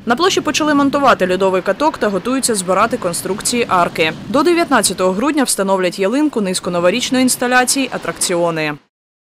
На площі почали монтувати льодовий каток та готуються збирати конструкції арки. До 19 грудня встановлять ялинку, низку новорічної інсталяції, атракціони.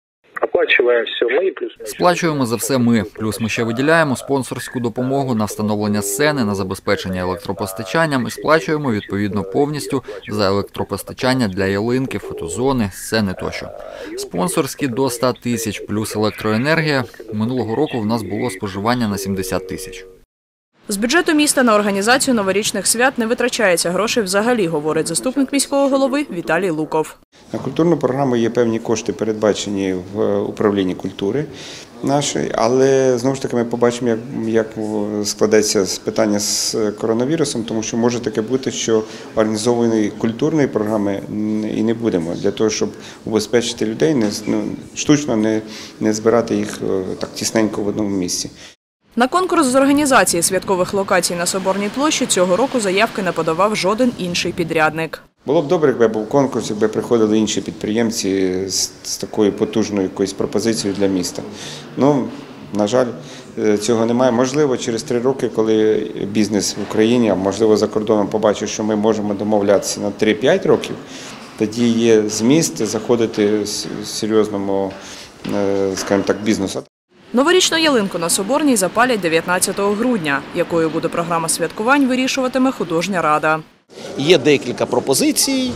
Сплачуємо за все ми. Плюс ми ще виділяємо спонсорську допомогу на встановлення сцени, на забезпечення електропостачанням і сплачуємо відповідно повністю за електропостачання для ялинки, фотозони, сцени тощо. Спонсорські до 100 тисяч плюс електроенергія. Минулого року в нас було споживання на 70 тисяч. З бюджету міста на організацію новорічних свят не витрачається грошей взагалі, говорить заступник міського голови Віталій Луков. На культурну програму є певні кошти, передбачені в управлінні культури нашої, але знову ж таки ми побачимо, як складеться питання з коронавірусом, тому що може таке бути, що організованої культурної програми і не будемо, для того, щоб убезпечити людей, штучно не збирати їх так тісненько в одному місці. На конкурс з організації святкових локацій на Соборній площі цього року заявки не подавав жоден інший підрядник. Було б добре, якби був конкурс, якби приходили інші підприємці з такою потужною якоюсь пропозицією для міста. Ну, на жаль, цього немає. Можливо, через 3 роки, коли бізнес в Україні, а можливо за кордоном побачить, що ми можемо домовлятися на 3-5 років, тоді є зміст заходити в серйозному, скажімо так, бізнесу. Новорічну ялинку на Соборній запалять 19 грудня. Якою буде програма святкувань, вирішуватиме художня рада. Є декілька пропозицій,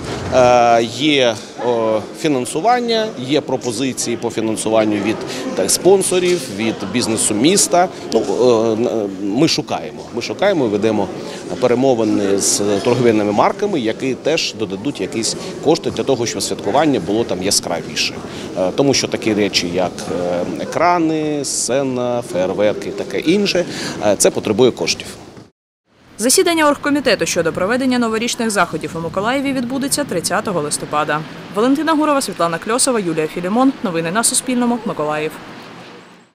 є фінансування, є пропозиції по фінансуванню від спонсорів, від бізнесу міста. Ми шукаємо і ведемо перемовини з торговельними марками, які теж додадуть якісь кошти для того, щоб святкування було там яскравіше. Тому що такі речі, як екрани, сцена, феєрверки і таке інше, це потребує коштів. Засідання оргкомітету щодо проведення новорічних заходів у Миколаєві відбудеться 30 листопада. Валентина Гурова, Світлана Кльосова, Юлія Філімон. Новини на Суспільному. Миколаїв.